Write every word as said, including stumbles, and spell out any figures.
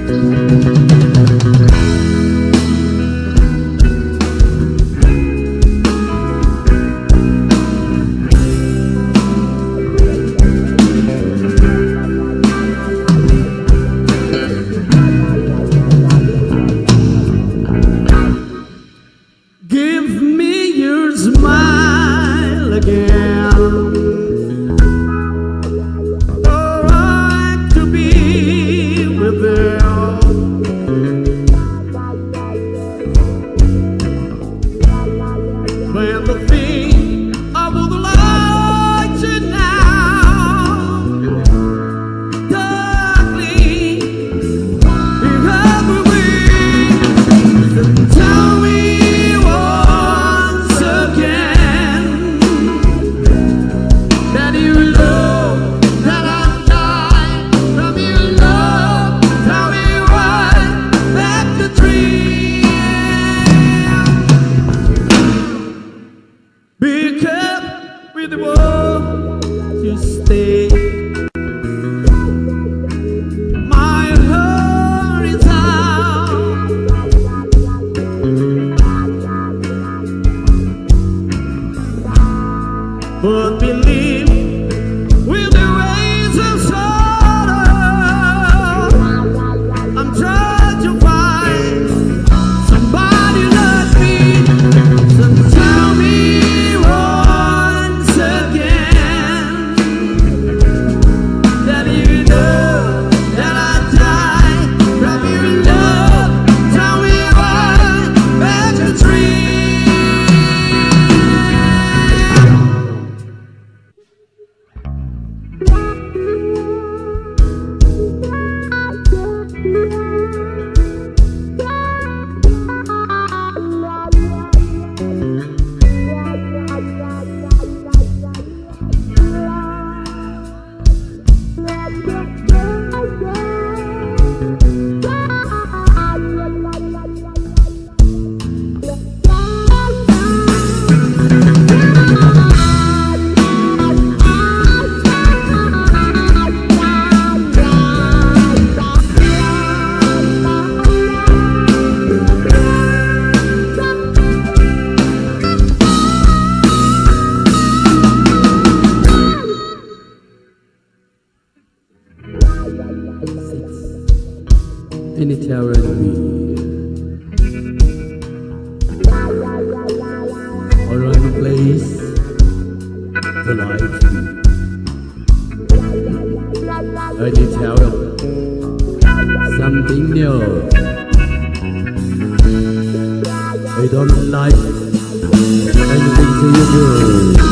But believe with the ways of sorrow, I'm trying to find somebody like me. So tell me once again that you know that I died from your love. Tell me why back the tree. Any terror me all over the place, the light any terror, something new. I don't like anything to you do.